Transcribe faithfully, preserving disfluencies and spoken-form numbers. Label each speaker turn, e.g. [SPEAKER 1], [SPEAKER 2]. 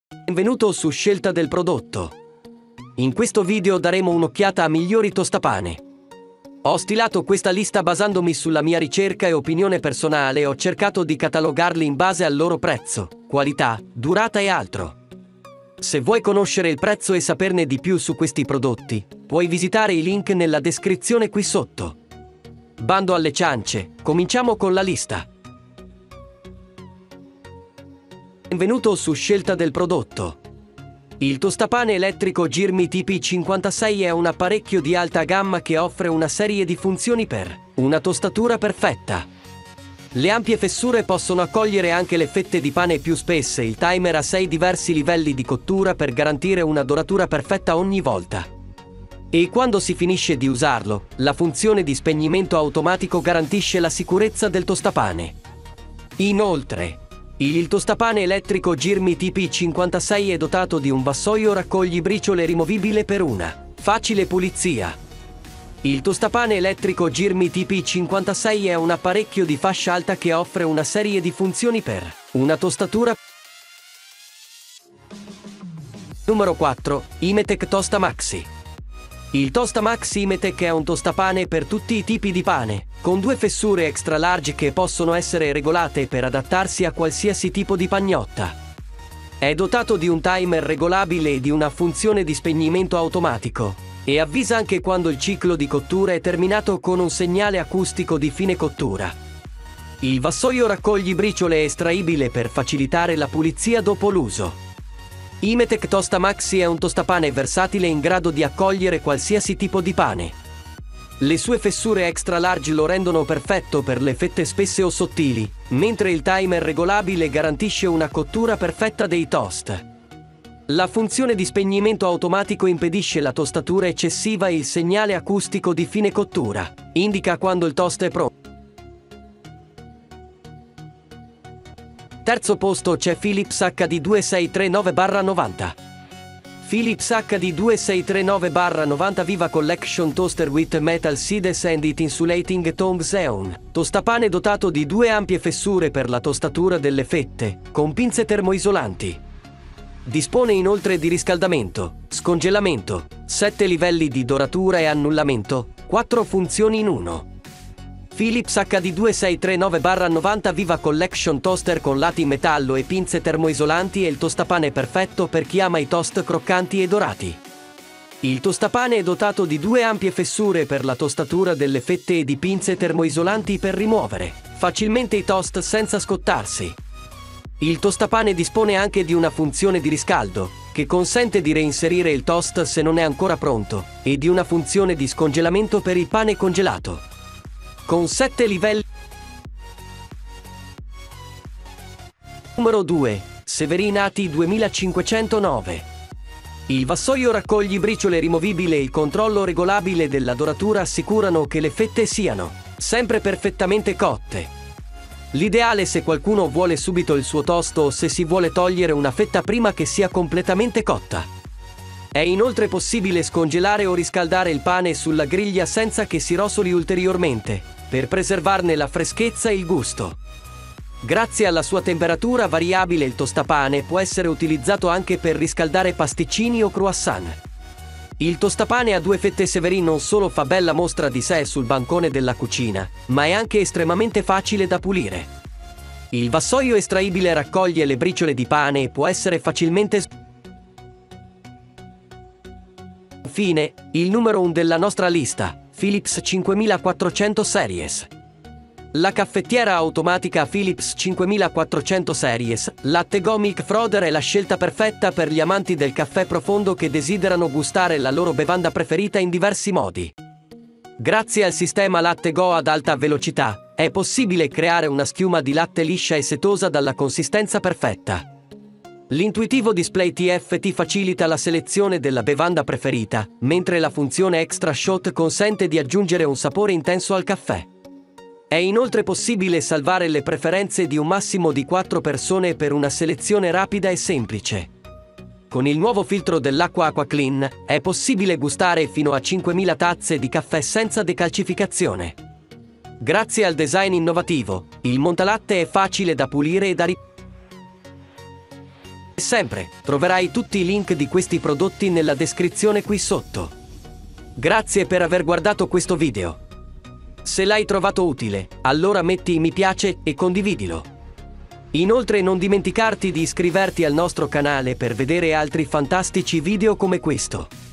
[SPEAKER 1] Benvenuto su Scelta del prodotto. In questo video daremo un'occhiata a migliori tostapane. Ho stilato questa lista basandomi sulla mia ricerca e opinione personale e ho cercato di catalogarli in base al loro prezzo, qualità, durata e altro. Se vuoi conoscere il prezzo e saperne di più su questi prodotti, puoi visitare i link nella descrizione qui sotto. Bando alle ciance, cominciamo con la lista. Benvenuto su Scelta del prodotto. Il tostapane elettrico Girmi T P cinquantasei è un apparecchio di alta gamma che offre una serie di funzioni per una tostatura perfetta. Le ampie fessure possono accogliere anche le fette di pane più spesse. Il timer ha sei diversi livelli di cottura per garantire una doratura perfetta ogni volta. E quando si finisce di usarlo, la funzione di spegnimento automatico garantisce la sicurezza del tostapane. Inoltre, il tostapane elettrico Girmi T P cinquantasei è dotato di un vassoio raccoglibriciole rimovibile per una facile pulizia. Il tostapane elettrico Girmi T P cinquantasei è un apparecchio di fascia alta che offre una serie di funzioni per una tostatura. Numero quattro. Imetec Tosta Maxi. Il Tosta Maxi Imetec è un tostapane per tutti i tipi di pane, con due fessure extra large che possono essere regolate per adattarsi a qualsiasi tipo di pagnotta. È dotato di un timer regolabile e di una funzione di spegnimento automatico, e avvisa anche quando il ciclo di cottura è terminato con un segnale acustico di fine cottura. Il vassoio raccoglibriciole è estraibile per facilitare la pulizia dopo l'uso. Imetec Tosta Maxi è un tostapane versatile in grado di accogliere qualsiasi tipo di pane. Le sue fessure extra large lo rendono perfetto per le fette spesse o sottili, mentre il timer regolabile garantisce una cottura perfetta dei toast. La funzione di spegnimento automatico impedisce la tostatura eccessiva e il segnale acustico di fine cottura indica quando il toast è pronto. Terzo posto c'è Philips H D due sei tre nove novanta. Philips H D due sei tre nove novanta Viva Collection Toaster with Metal Sides and Heat Insulating Tongs è un tostapane dotato di due ampie fessure per la tostatura delle fette, con pinze termoisolanti. Dispone inoltre di riscaldamento, scongelamento, sette livelli di doratura e annullamento, quattro funzioni in uno. Philips H D due sei tre nove novanta Viva Collection Toaster con lati in metallo e pinze termoisolanti è il tostapane perfetto per chi ama i toast croccanti e dorati. Il tostapane è dotato di due ampie fessure per la tostatura delle fette e di pinze termoisolanti per rimuovere facilmente i toast senza scottarsi. Il tostapane dispone anche di una funzione di riscaldo, che consente di reinserire il toast se non è ancora pronto, e di una funzione di scongelamento per il pane congelato. Con sette livelli. Numero due. Severin A T duemilacinquecentonove. Il vassoio raccoglibriciole rimovibile e il controllo regolabile della doratura assicurano che le fette siano sempre perfettamente cotte. L'ideale se qualcuno vuole subito il suo toast o se si vuole togliere una fetta prima che sia completamente cotta. È inoltre possibile scongelare o riscaldare il pane sulla griglia senza che si rosoli ulteriormente, per preservarne la freschezza e il gusto. Grazie alla sua temperatura variabile il tostapane può essere utilizzato anche per riscaldare pasticcini o croissant. Il tostapane a due fette Severin non solo fa bella mostra di sé sul bancone della cucina, ma è anche estremamente facile da pulire. Il vassoio estraibile raccoglie le briciole di pane e può essere facilmente sp- Infine, il numero uno della nostra lista, Philips cinquemilaquattrocento Series. La caffettiera automatica Philips cinquemilaquattrocento Series, Latte Go Milk Frother è la scelta perfetta per gli amanti del caffè profondo che desiderano gustare la loro bevanda preferita in diversi modi. Grazie al sistema Latte Go ad alta velocità, è possibile creare una schiuma di latte liscia e setosa dalla consistenza perfetta. L'intuitivo display T F T facilita la selezione della bevanda preferita, mentre la funzione Extra Shot consente di aggiungere un sapore intenso al caffè. È inoltre possibile salvare le preferenze di un massimo di quattro persone per una selezione rapida e semplice. Con il nuovo filtro dell'acqua AquaClean è possibile gustare fino a cinquemila tazze di caffè senza decalcificazione. Grazie al design innovativo, il montalatte è facile da pulire e da riprendere. sempre, troverai tutti i link di questi prodotti nella descrizione qui sotto. Grazie per aver guardato questo video. Se l'hai trovato utile, allora metti mi piace e condividilo. Inoltre non dimenticarti di iscriverti al nostro canale per vedere altri fantastici video come questo.